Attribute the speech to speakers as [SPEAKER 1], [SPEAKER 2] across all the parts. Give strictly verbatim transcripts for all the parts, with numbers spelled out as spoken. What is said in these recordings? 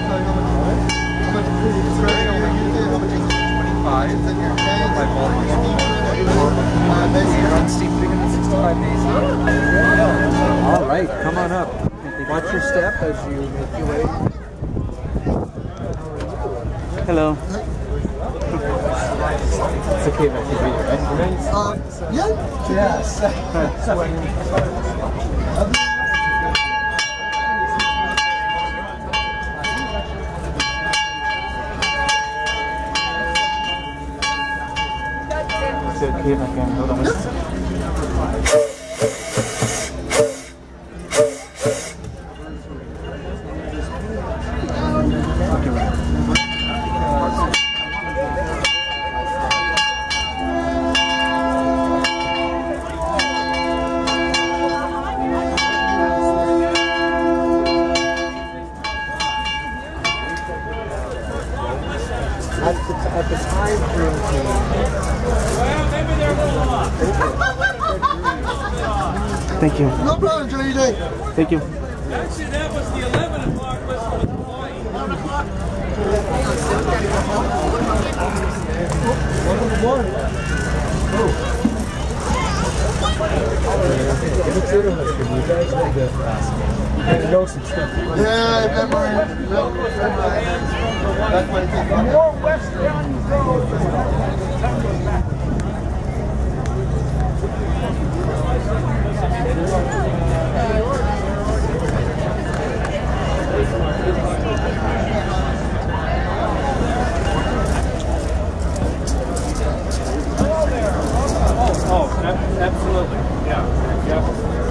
[SPEAKER 1] twenty-five. My volume. Run steep three hundred sixty-five days. All right, come on up. Watch your step as you make your way. Hello. It's okay if I can read it, right?
[SPEAKER 2] Uh, yeah.
[SPEAKER 1] Yes. Is it okay if I can hold on? At the, at the time during the... Thank you.
[SPEAKER 2] No problem, enjoy your day.
[SPEAKER 1] Thank you.
[SPEAKER 3] Actually, that was the eleven o'clock whistle with Hawaii. eleven o'clock.
[SPEAKER 1] No subscription.
[SPEAKER 2] Yeah, February. That's what it is.
[SPEAKER 3] More westbound you go. Oh, absolutely. Yeah. Yeah.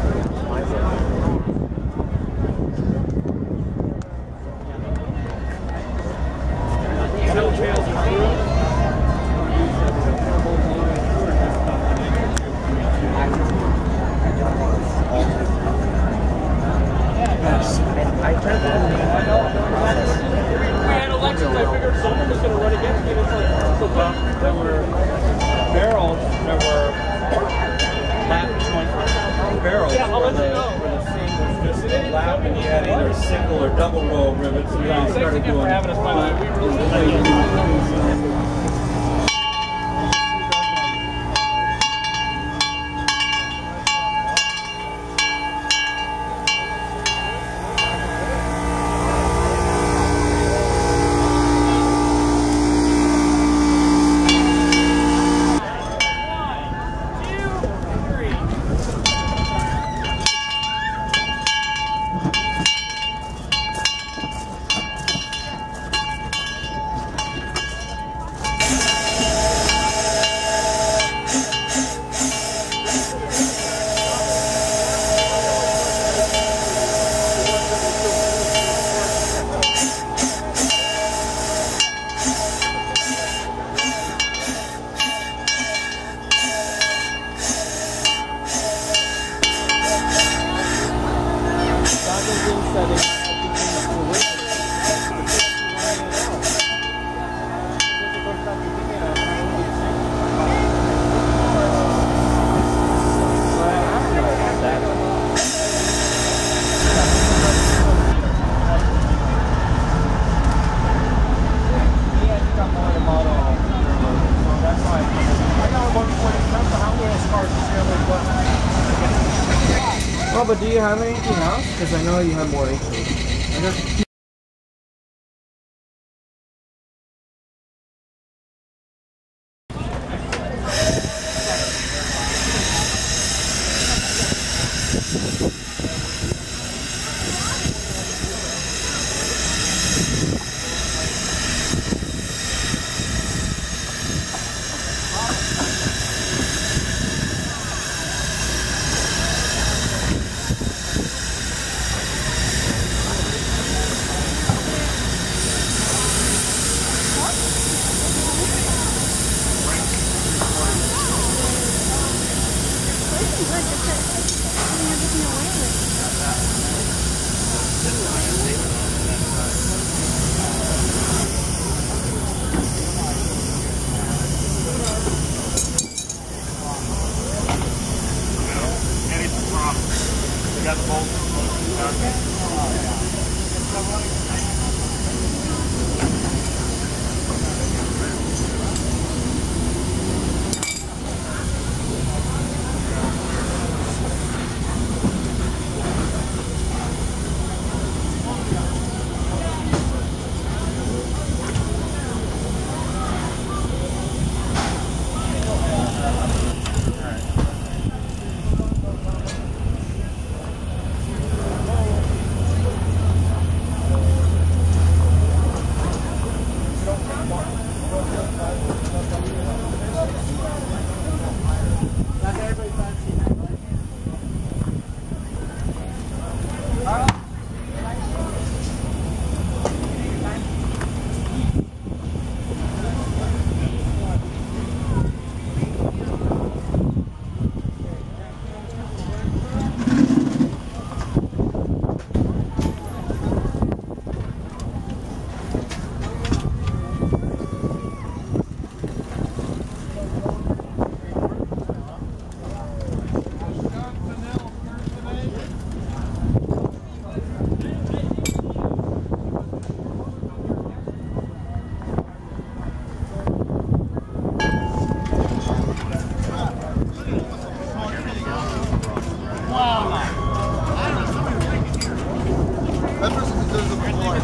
[SPEAKER 3] There were barrels, there were lap joint barrels yeah, where, the, where the seam was just a lap and you had either a single or double row of rivets. And yeah, you started doing for having us by
[SPEAKER 1] Oh, but do you have anything else? Because I know you have more acres. I just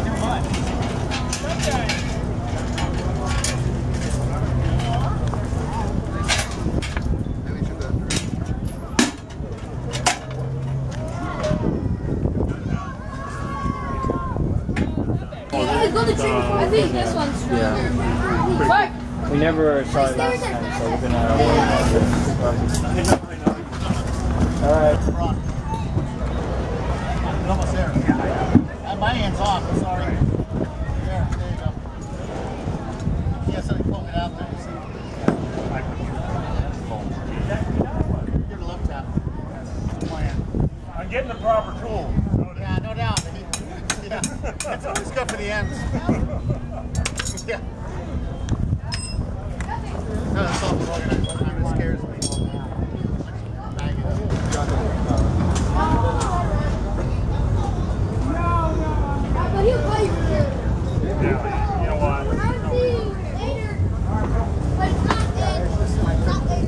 [SPEAKER 4] I think this one's stronger.
[SPEAKER 1] Yeah. We never saw it last time, so we're gonna. Alright.
[SPEAKER 2] Almost there. My hand's off, I'm sorry. There, there you go. Yes, I pulled it out there. Give it a left tap.
[SPEAKER 5] I'm getting the proper tool.
[SPEAKER 2] Yeah, no doubt. Yeah, it's always good for the ends. Yeah. No, that's all the organized. One time it scares me.
[SPEAKER 4] But he'll play for you.
[SPEAKER 5] Yeah, you know what?
[SPEAKER 4] I'll see you later. But it's not dead. It's not later.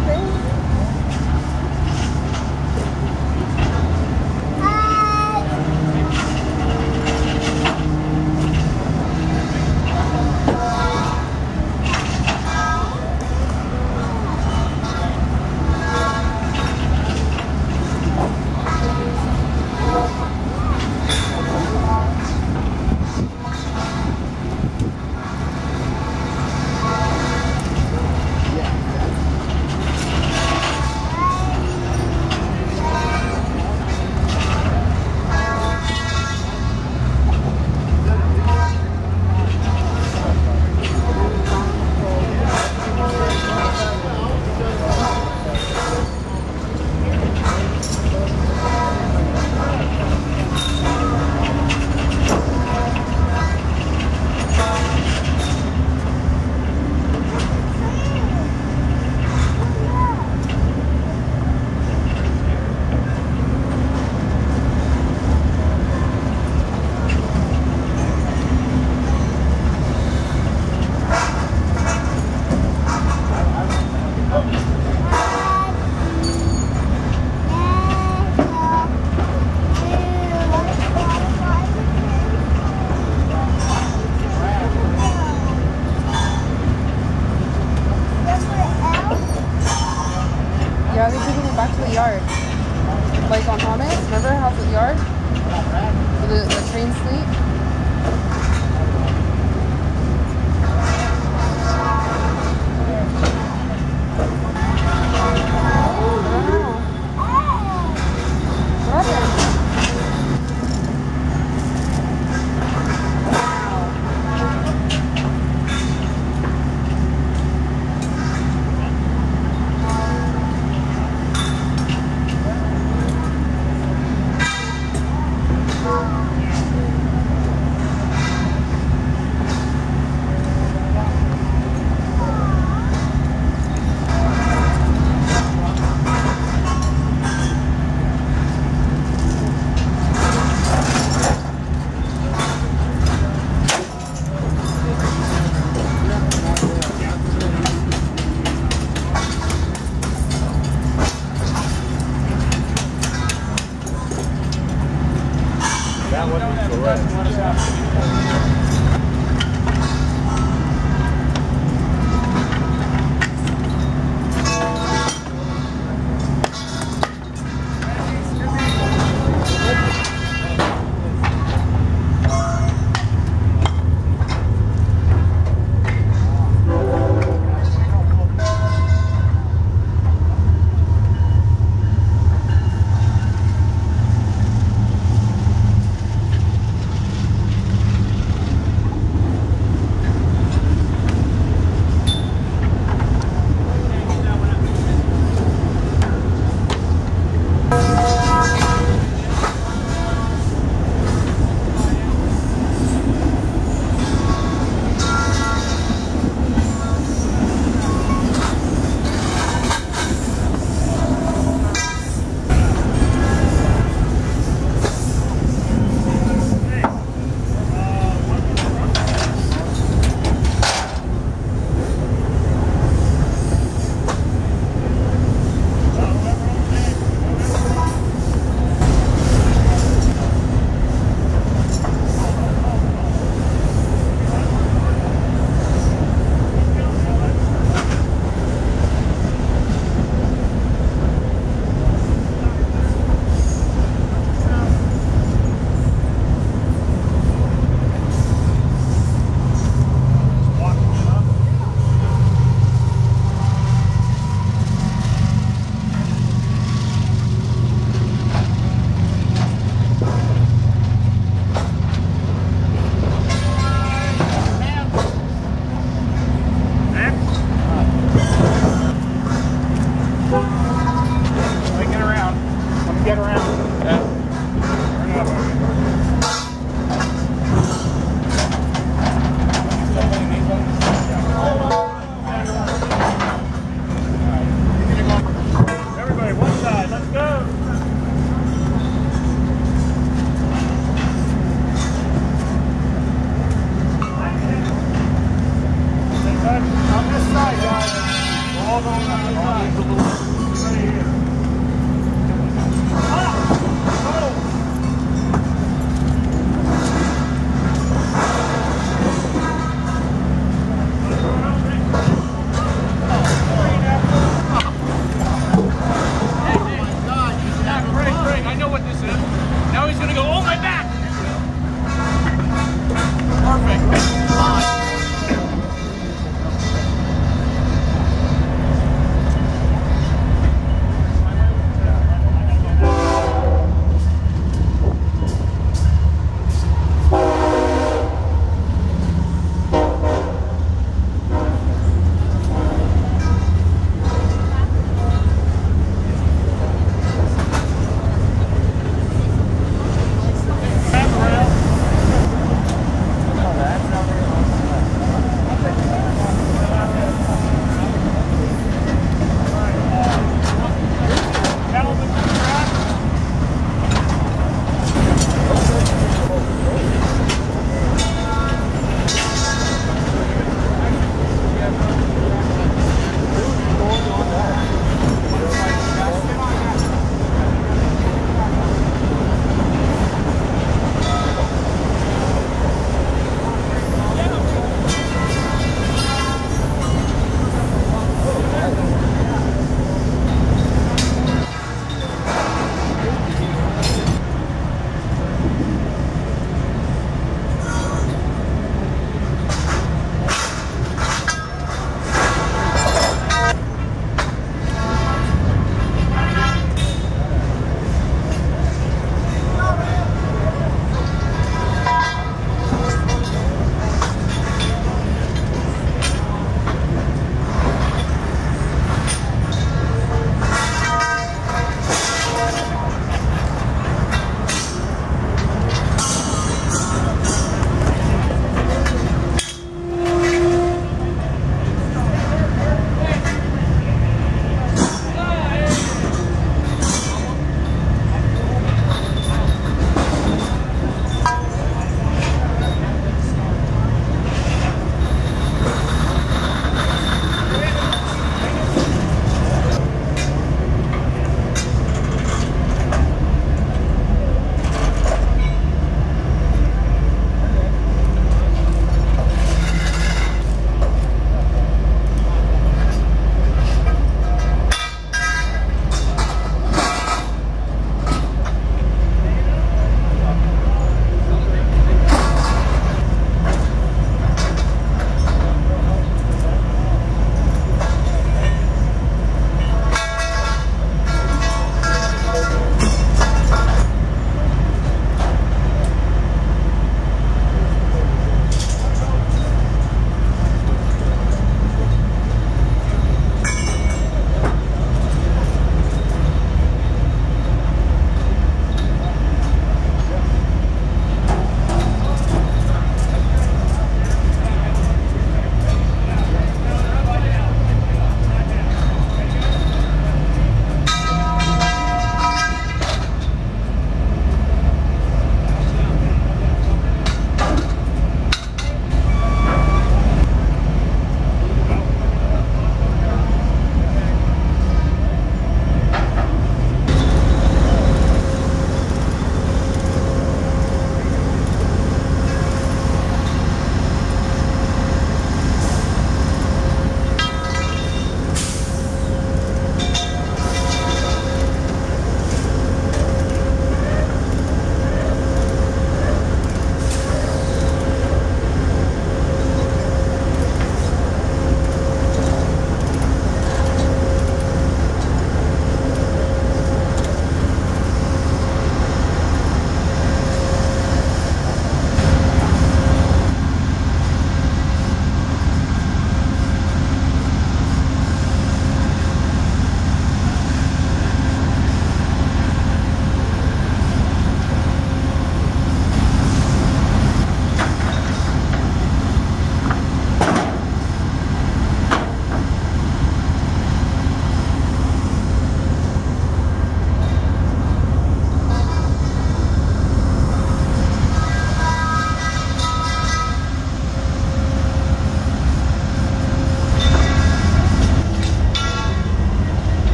[SPEAKER 6] Yeah, they're taking it back to the yard. Like on Thomas, remember how the yard? Where the, the train sleep?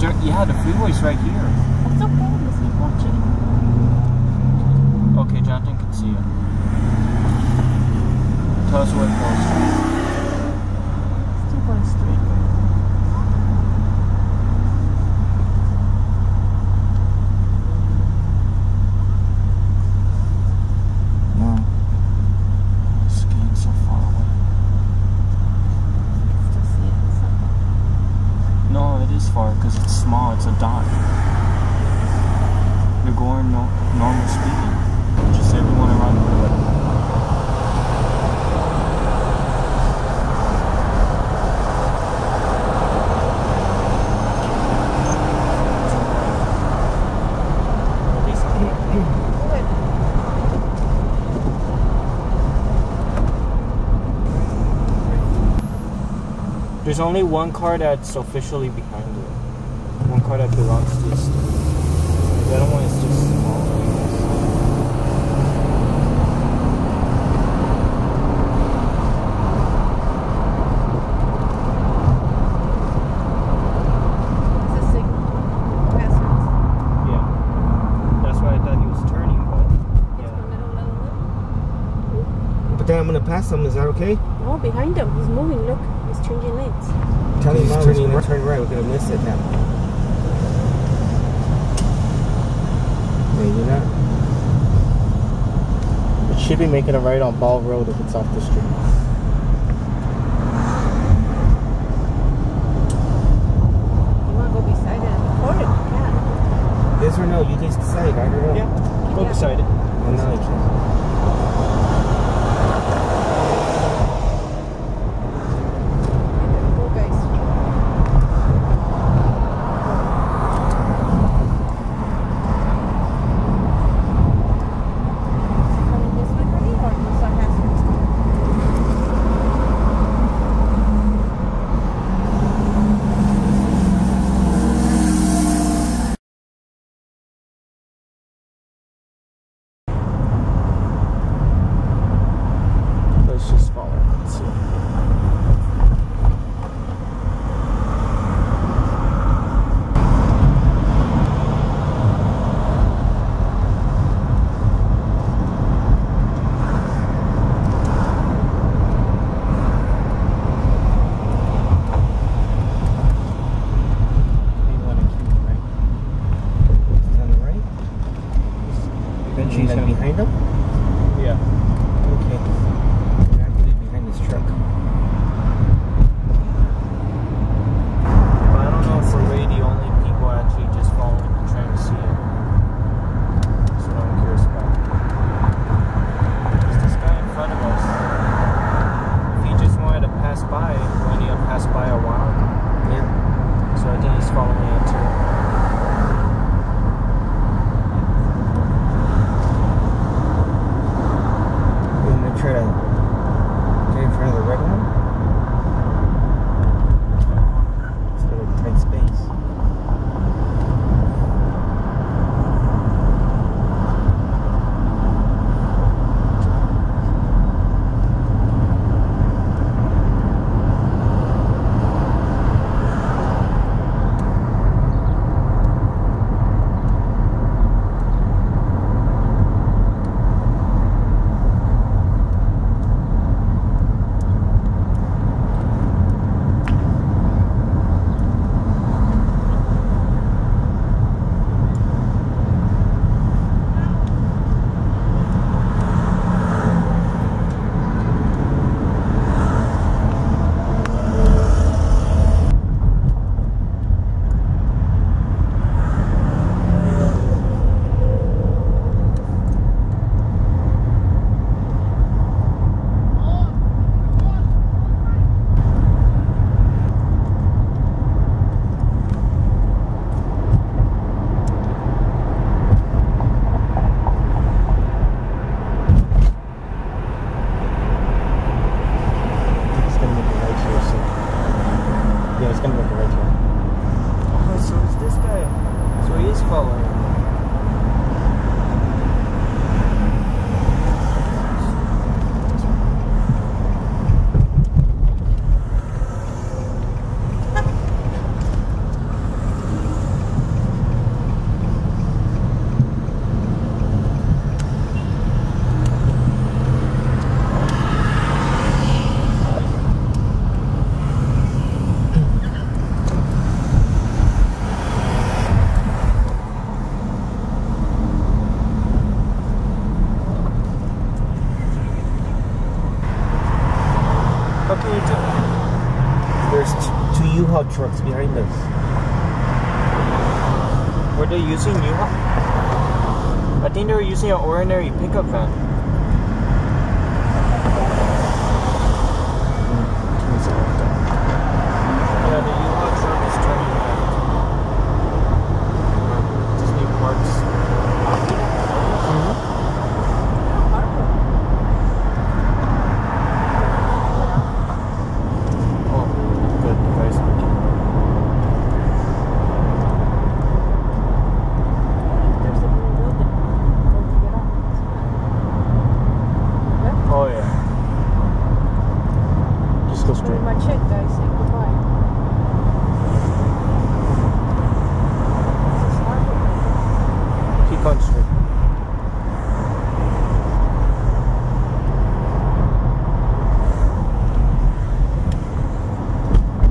[SPEAKER 3] dirt. Yeah, the freeway's right here.
[SPEAKER 7] That's okay. Let's keep watching.
[SPEAKER 3] Okay, Jonathan can see it. Tell us where it goes.
[SPEAKER 7] Still going straight.
[SPEAKER 3] No. It's getting so far away.
[SPEAKER 7] Still see it. It's not far.
[SPEAKER 3] No, it is far because it's small. It's a dot. You're going no normal speed. Just everyone around the way. There's only one car that's officially behind it. One car that belongs to this. The other one is just small.
[SPEAKER 7] It's a signal. Passwords.
[SPEAKER 3] Yeah. That's why I thought he was turning, but
[SPEAKER 7] It's
[SPEAKER 3] yeah.
[SPEAKER 7] the middle of the
[SPEAKER 8] But then I'm gonna pass him. Is that okay?
[SPEAKER 7] Oh, behind him. He's moving. Look. He's changing lanes.
[SPEAKER 8] Tell him he's turning and turn right. We're gonna miss it now. Maybe not.
[SPEAKER 9] It should be making a right on Ball Road if it's off the street.
[SPEAKER 7] You want to go beside it and record it? You can.
[SPEAKER 8] Yes or no? You just decide. I don't know.
[SPEAKER 3] Yeah. Go
[SPEAKER 7] Yeah.
[SPEAKER 3] beside it.
[SPEAKER 8] Oh, no, you can't.
[SPEAKER 7] Go, guys. Coming this way, honey, or you start passing?
[SPEAKER 8] trucks behind us.
[SPEAKER 9] Were they using U-Haul? I think they were using an ordinary pickup van. Yeah, the U-Haul truck is turning left. Disney Parks. Mm-hmm.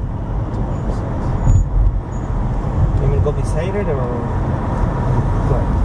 [SPEAKER 8] Go beside it or what?